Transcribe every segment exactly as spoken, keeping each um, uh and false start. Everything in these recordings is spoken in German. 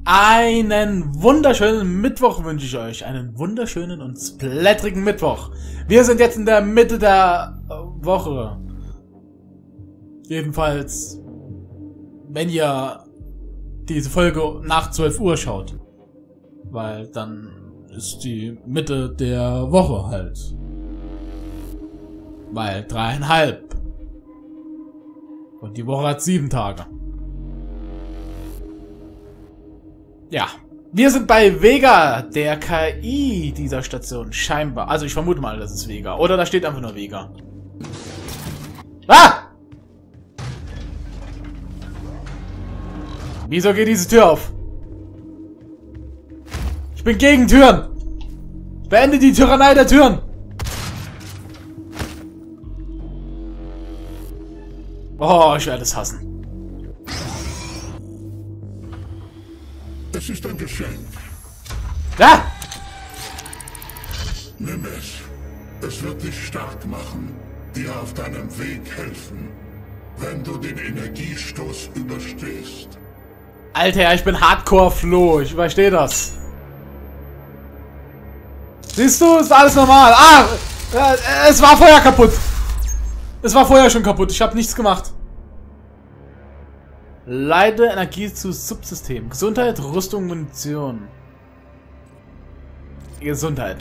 Einen wunderschönen Mittwoch wünsche ich euch. Einen wunderschönen und splatterigen Mittwoch. Wir sind jetzt in der Mitte der Woche. Jedenfalls, wenn ihr diese Folge nach zwölf Uhr schaut. Weil dann ist die Mitte der Woche halt. Weil dreieinhalb. Und die Woche hat sieben Tage. Ja, wir sind bei Vega, der K I dieser Station, scheinbar. Also ich vermute mal, das ist Vega. Oder da steht einfach nur Vega. Ah! Wieso geht diese Tür auf? Ich bin gegen Türen! Beende die Tyrannei der Türen! Oh, ich werde es hassen. Es ist ein Geschenk. Ah! Nimm es. Es wird dich stark machen, dir auf deinem Weg helfen, wenn du den Energiestoß überstehst. Alter, ich bin Hardcore-Flo, ich verstehe das. Siehst du, ist alles normal. Ah, äh, es war vorher kaputt. Es war vorher schon kaputt, ich habe nichts gemacht. Leite Energie zu Subsystem. Gesundheit, Rüstung, Munition. Gesundheit.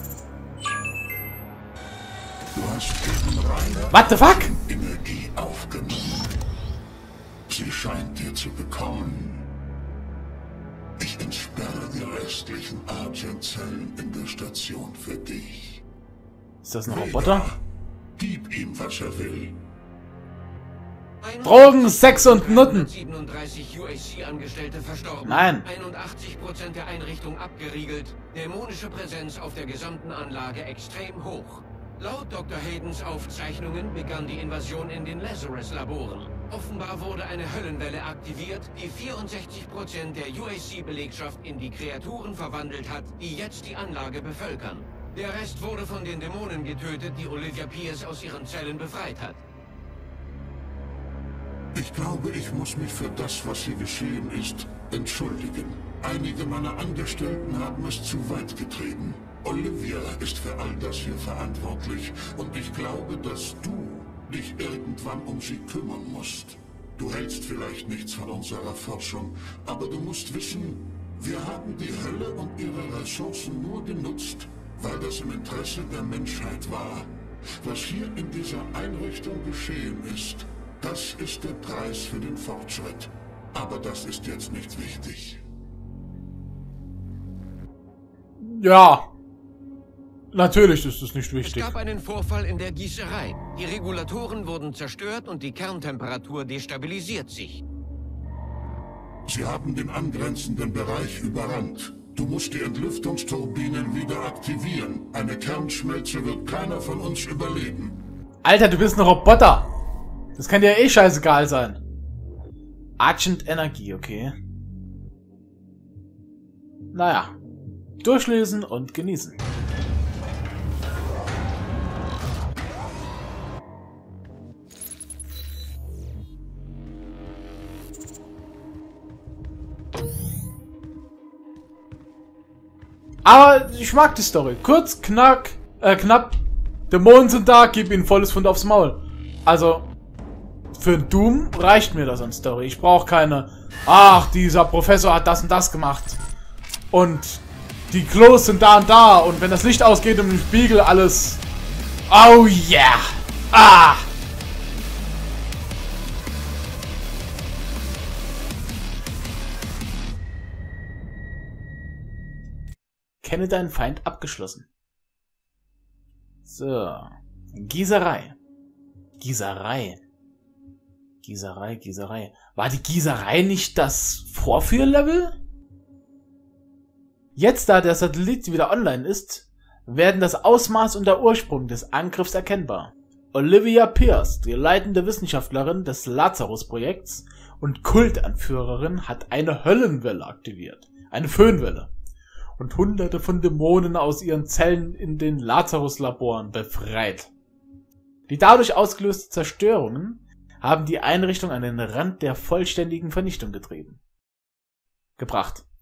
Du hast eben reine What the fuck? Energie aufgenommen. Sie scheint dir zu bekommen. Ich entsperre die restlichen Argent-Zellen in der Station für dich. Ist das ein Roboter? Gib ihm, was er will. Drogen, Sex und Nutten. siebenunddreißig U A C-Angestellte verstorben. Nein. einundachtzig Prozent der Einrichtung abgeriegelt. Dämonische Präsenz auf der gesamten Anlage extrem hoch. Laut Doktor Haydens Aufzeichnungen begann die Invasion in den Lazarus-Laboren. Offenbar wurde eine Höllenwelle aktiviert, die vierundsechzig Prozent der U A C-Belegschaft in die Kreaturen verwandelt hat, die jetzt die Anlage bevölkern. Der Rest wurde von den Dämonen getötet, die Olivia Pierce aus ihren Zellen befreit hat. Ich glaube, ich muss mich für das, was hier geschehen ist, entschuldigen. Einige meiner Angestellten haben es zu weit getrieben. Olivia ist für all das hier verantwortlich und ich glaube, dass du dich irgendwann um sie kümmern musst. Du hältst vielleicht nichts von unserer Forschung, aber du musst wissen, wir haben die Hölle und ihre Ressourcen nur genutzt, weil das im Interesse der Menschheit war. Was hier in dieser Einrichtung geschehen ist, das ist der Preis für den Fortschritt. Aber das ist jetzt nicht wichtig. Ja. Natürlich ist es nicht Es wichtig. gab einen Vorfall in der Gießerei. Die Regulatoren wurden zerstört und die Kerntemperatur destabilisiert sich. Sie haben den angrenzenden Bereich überrannt. Du musst die Entlüftungsturbinen wieder aktivieren. Eine Kernschmelze wird keiner von uns überleben. Alter, du bist ein Roboter. Das kann dir eh scheißegal sein. Argent Energie, okay. Naja. Durchlesen und genießen. Aber ich mag die Story. Kurz, knack, äh, knapp. Dämonen sind da, gib ihnen volles Pfund aufs Maul. Also, für Doom reicht mir das an Story. Ich brauche keine, ach, dieser Professor hat das und das gemacht. Und die Klos sind da und da. Und wenn das Licht ausgeht und im Spiegel alles... Oh yeah! Ah! Kenne deinen Feind abgeschlossen. So. Gießerei. Gießerei. Gießerei, Gießerei. War die Gießerei nicht das Vorführlevel? Jetzt, da der Satellit wieder online ist, werden das Ausmaß und der Ursprung des Angriffs erkennbar. Olivia Pierce, die leitende Wissenschaftlerin des Lazarus-Projekts und Kultanführerin, hat eine Höllenwelle aktiviert. Eine Föhnwelle. Und hunderte von Dämonen aus ihren Zellen in den Lazarus-Laboren befreit. Die dadurch ausgelösten Zerstörungen haben die Einrichtung an den Rand der vollständigen Vernichtung getrieben. Gebracht.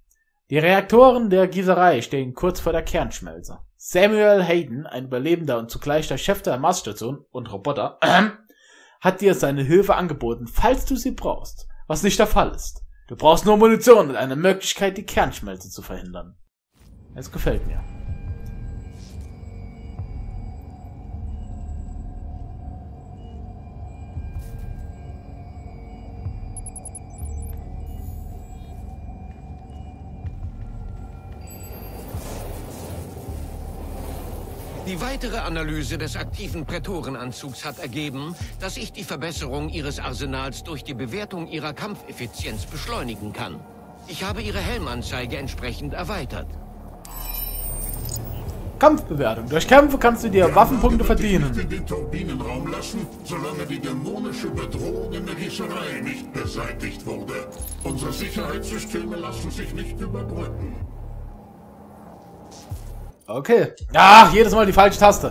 Die Reaktoren der Gießerei stehen kurz vor der Kernschmelze. Samuel Hayden, ein Überlebender und zugleich der Chef der Marsstation und Roboter, äh, hat dir seine Hilfe angeboten, falls du sie brauchst, was nicht der Fall ist. Du brauchst nur Munition und eine Möglichkeit, die Kernschmelze zu verhindern. Es gefällt mir. Die weitere Analyse des aktiven Prätorenanzugs hat ergeben, dass ich die Verbesserung Ihres Arsenals durch die Bewertung Ihrer Kampfeffizienz beschleunigen kann. Ich habe Ihre Helmanzeige entsprechend erweitert. Kampfbewertung. Durch Kämpfe kannst du dir Waffenpunkte verdienen. Nicht in den Turbinenraum lassen, solange die dämonische Bedrohung in der Gießerei nicht beseitigt wurde. Unsere Sicherheitssysteme lassen sich nicht überbrücken. Okay. Ach, jedes Mal die falsche Taste.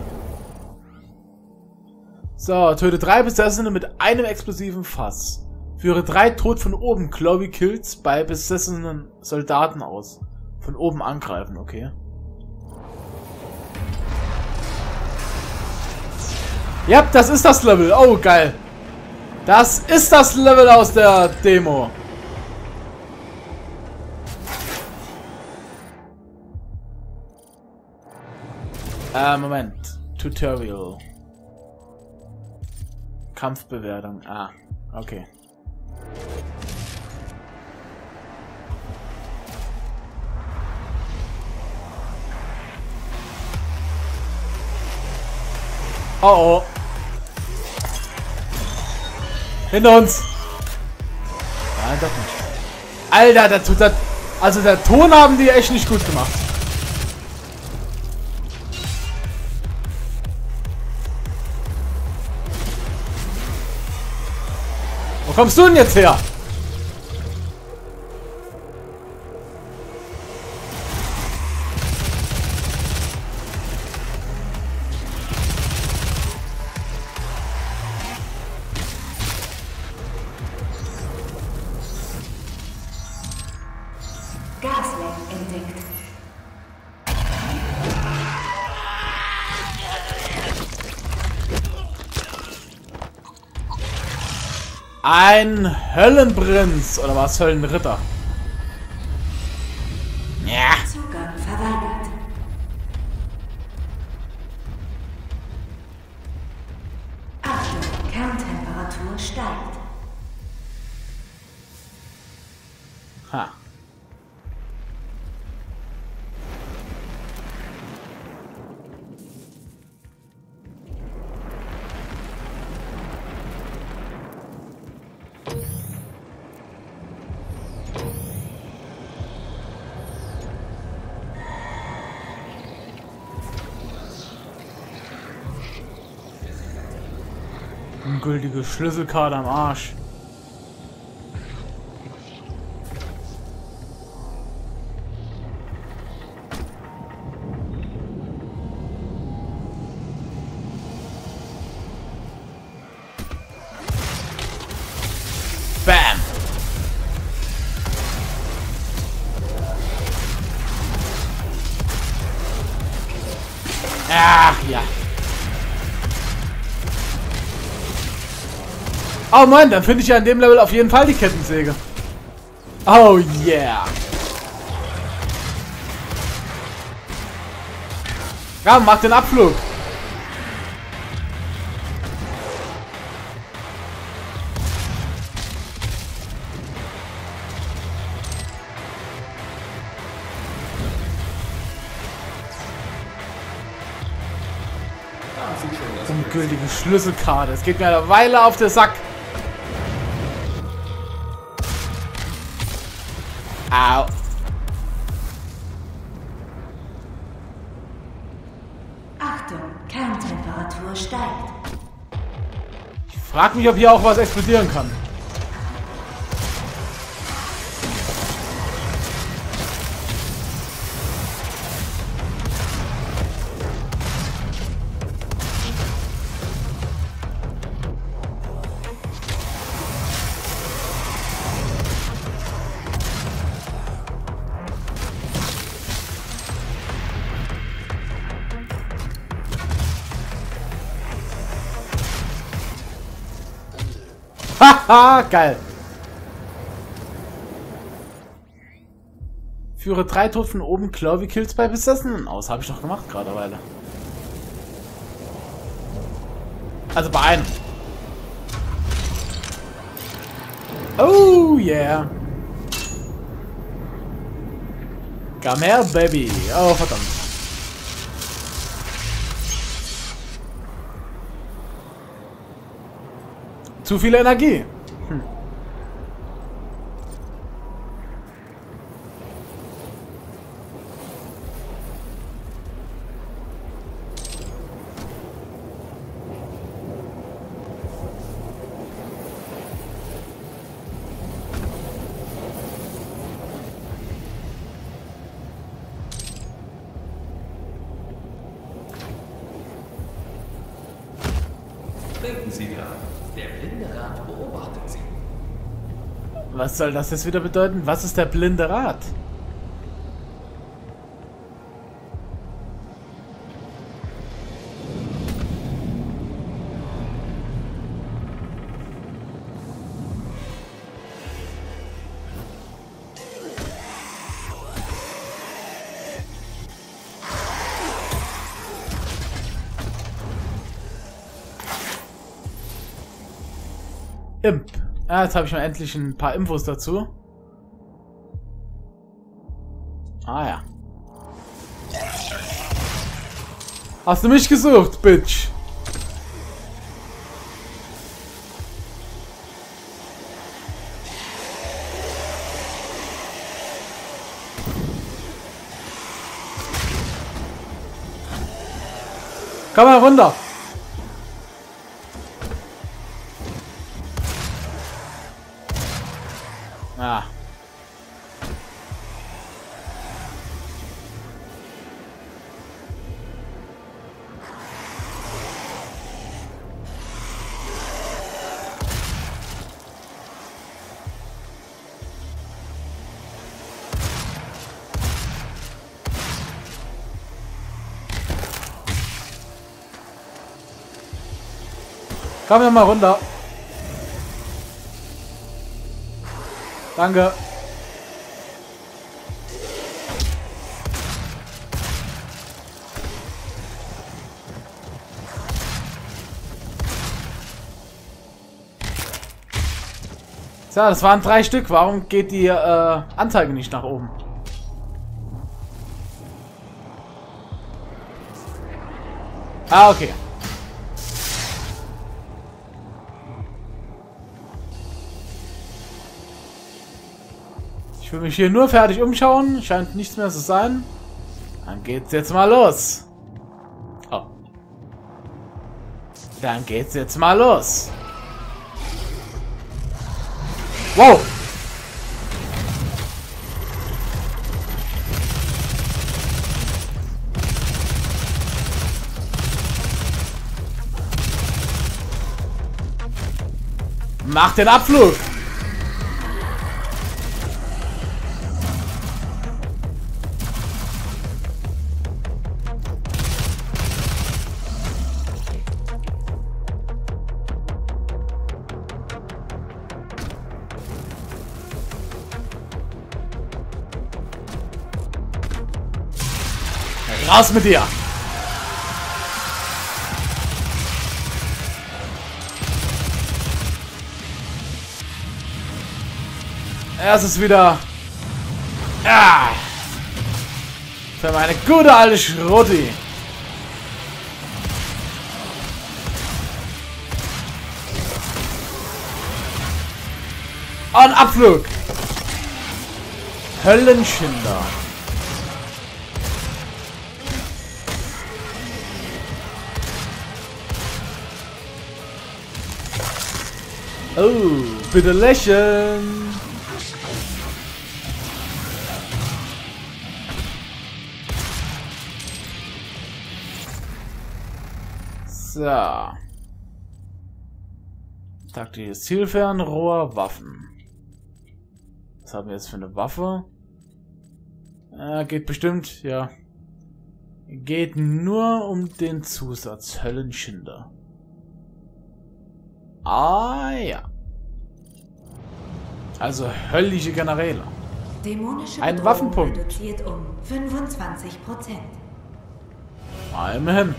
So, töte drei Besessene mit einem explosiven Fass. Führe drei Tod von oben Chloe Kills bei besessenen Soldaten aus. Von oben angreifen, okay. Ja, das ist das Level. Oh, geil. Das ist das Level aus der Demo. Äh, Moment. Tutorial. Kampfbewertung. Ah, okay. Oh oh. Hinter uns. Nein, doch nicht. Alter, der tut das. Also der Ton haben die echt nicht gut gemacht. Wo kommst du denn jetzt her? Gasleck entdeckt. Ein Höllenprinz oder was? Höllenritter. Ja. Zugang verweigert. Achtung, Kerntemperatur steigt. Ha. Ungültige Schlüsselkarte am Arsch. Bam! Ach ja. Oh Mann, dann finde ich ja in dem Level auf jeden Fall die Kettensäge. Oh yeah. Ja, mach den Abflug. Ungültige Schlüsselkarte. Es geht mir eine Weile auf den Sack. Au. Achtung, Kerntemperatur steigt. Ich frag mich, ob hier auch was explodieren kann. Haha, geil. Führe drei Tod von oben Clovey Kills bei Besessenen aus. Habe ich doch gemacht gerade eine Weile. Also bei einem. Oh yeah. Komm her, Baby. Oh, verdammt. Zu viel Energie. Hm. Denken Sie dran, der blinde Rat beobachtet Sie. Was soll das jetzt wieder bedeuten? Was ist der blinde Rat? Imp. Ah, jetzt habe ich mal endlich ein paar Infos dazu. Ah ja. Hast du mich gesucht, Bitch? Komm mal runter. Ah. Komm ja mal runter. Danke. So, das waren drei Stück. Warum geht die äh, Anzeige nicht nach oben? Ah, okay. Ich will mich hier nur fertig umschauen. Scheint nichts mehr zu sein. Dann geht's jetzt mal los. Oh. Dann geht's jetzt mal los. Wow. Mach den Abflug. Raus mit dir! Es ist wieder... Ah, für meine gute alte Schrotti. Und Abflug! Höllenschinder. Oh, bitte lächeln. So. Taktisches Zielfernrohr, Waffen. Was haben wir jetzt für eine Waffe? Äh, geht bestimmt, ja. Geht nur um den Zusatz Höllenschinder. Ah ja. Also höllische Generäle. Dämonische Ein Bedrohung Waffenpunkt. reduziert um fünfundzwanzig Prozent. Ah, immerhin.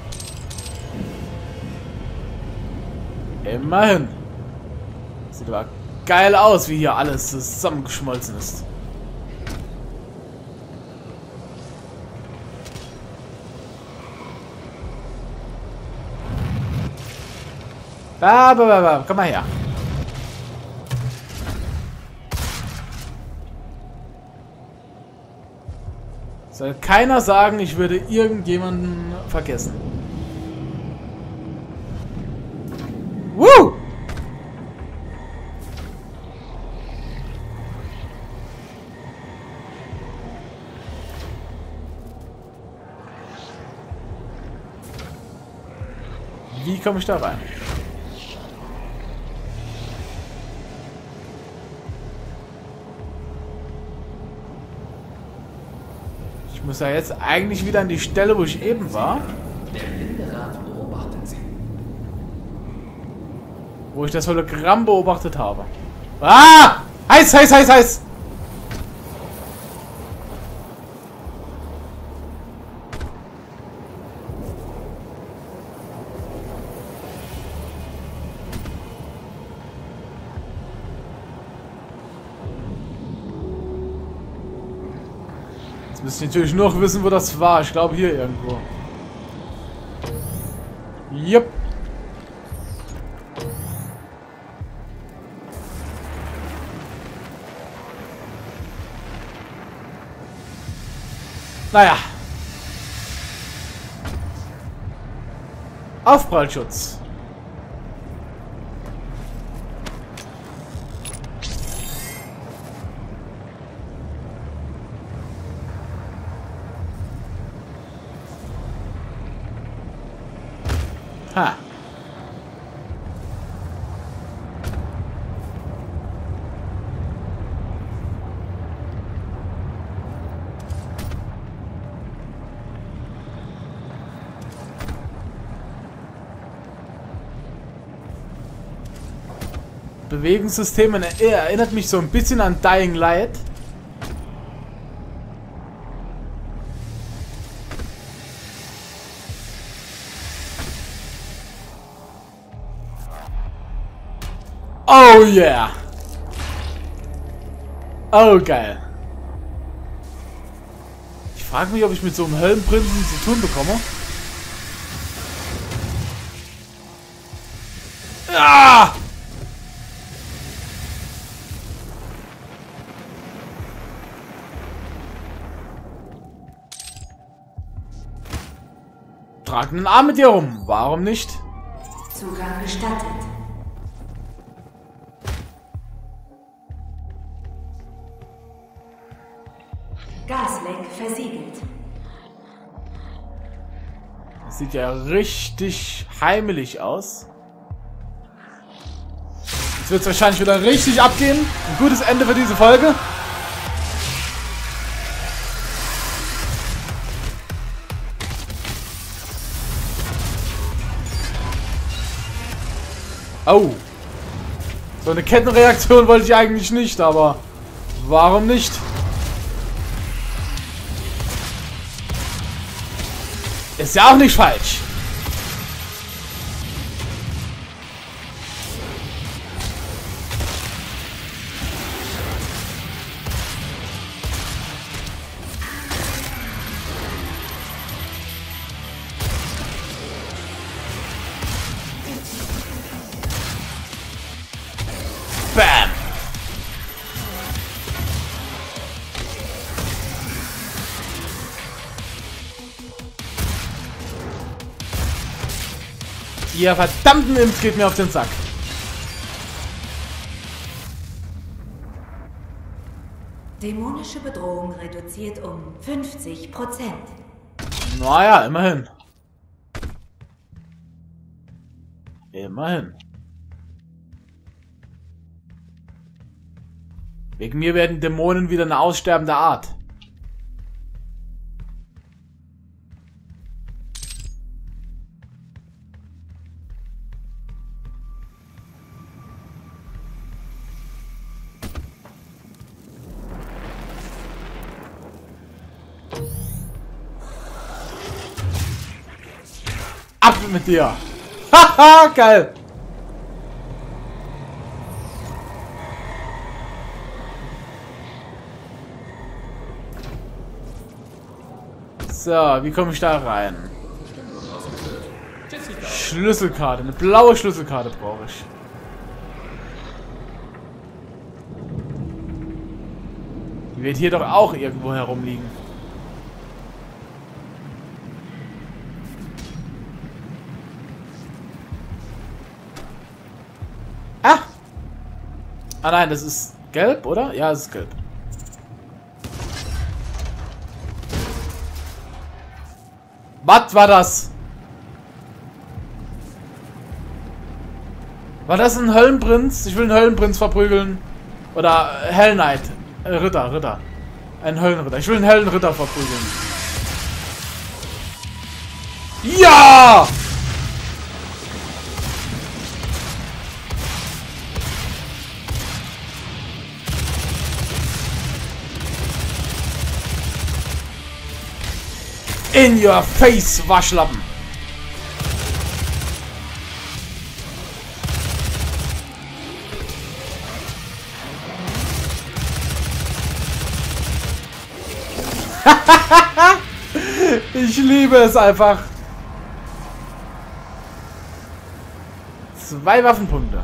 Immerhin. Sieht aber geil aus, wie hier alles zusammengeschmolzen ist. Ba, ba, ba, ba. Komm mal her. Soll keiner sagen, ich würde irgendjemanden vergessen. Woo! Wie komme ich da rein? Ich muss ja jetzt eigentlich wieder an die Stelle, wo ich eben war. Der blinde Rat beobachtet Sie. Wo ich das Hologramm beobachtet habe. Ah! Heiß, heiß, heiß, heiß! Jetzt müsst ihr natürlich noch wissen, wo das war. Ich glaube hier irgendwo. Jupp. Naja. Aufprallschutz. Ha. Bewegungssystem erinnert mich so ein bisschen an Dying Light. Oh yeah! Oh geil. Ich frage mich, ob ich mit so einem Höllenprinzen zu tun bekomme. Ah! Trag einen Arm mit dir rum. Warum nicht? Zugang gestattet. Gasleck versiegelt. Das sieht ja richtig heimelig aus. Jetzt wird es wahrscheinlich wieder richtig abgehen. Ein gutes Ende für diese Folge. Oh. So eine Kettenreaktion wollte ich eigentlich nicht, aber warum nicht? Ist ja auch nicht falsch. Bam. Ihr verdammten Imps geht mir auf den Sack. Dämonische Bedrohung reduziert um fünfzig Prozent. Naja, immerhin. Immerhin. Wegen mir werden Dämonen wieder eine aussterbende Art. Ab mit dir! Haha, geil! So, wie komme ich da rein? Schlüsselkarte, eine blaue Schlüsselkarte brauche ich. Die wird hier doch auch irgendwo herumliegen. Ah! Ah nein, das ist gelb, oder? Ja, es ist gelb. Was war das? War das ein Höllenprinz? Ich will einen Höllenprinz verprügeln. Oder Hell Knight. Äh, Ritter, Ritter. Ein Höllenritter. Ich will einen Höllenritter verprügeln. Ja! In your face, Waschlappen! Ich liebe es einfach. Zwei Waffenpunkte.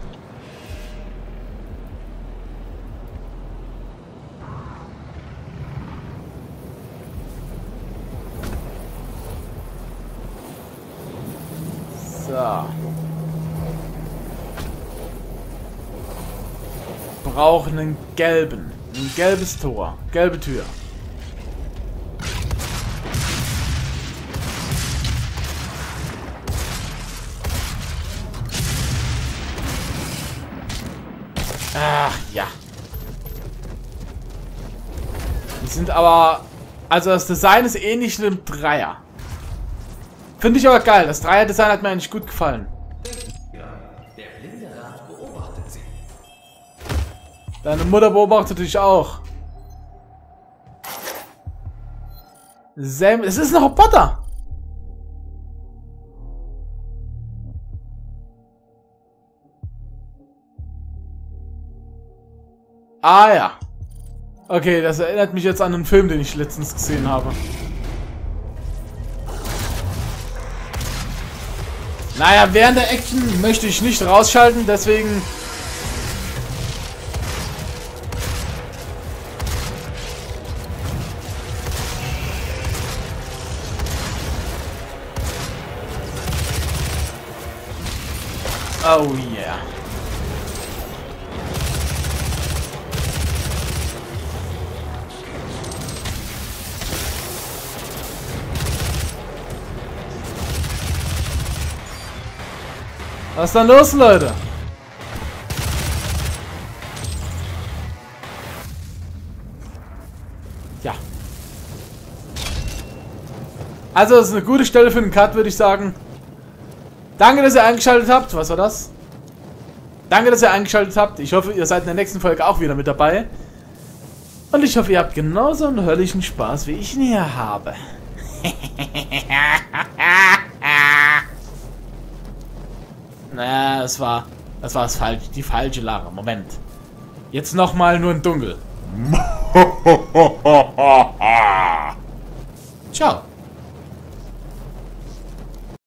So. Brauchen einen gelben. Ein gelbes Tor. Gelbe Tür. Ach, ja. Die sind aber... Also das Design ist ähnlich einem Dreier. Finde ich aber geil. Das Dreier-Design hat mir eigentlich gut gefallen. Ja, der blinde Rat beobachtet sie. Deine Mutter beobachtet dich auch. Sam, es ist ein Roboter. Ah ja. Okay, das erinnert mich jetzt an einen Film, den ich letztens gesehen habe. Naja, während der Action möchte ich nicht rausschalten, deswegen... Oh yeah. Was ist denn los, Leute? Ja. Also, das ist eine gute Stelle für den Cut, würde ich sagen. Danke, dass ihr eingeschaltet habt. Was war das? Danke, dass ihr eingeschaltet habt. Ich hoffe, ihr seid in der nächsten Folge auch wieder mit dabei. Und ich hoffe, ihr habt genauso einen höllischen Spaß, wie ich ihn hier habe. Na, das war, das war das falsch, die falsche Lache. Moment. Jetzt nochmal nur in Dunkel. Ciao.